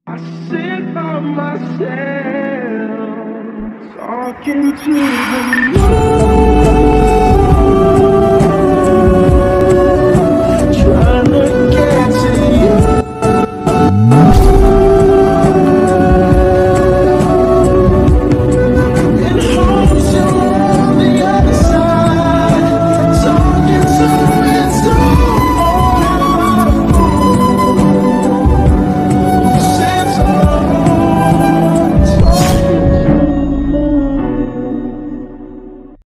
I sit by myself, talking to the moon.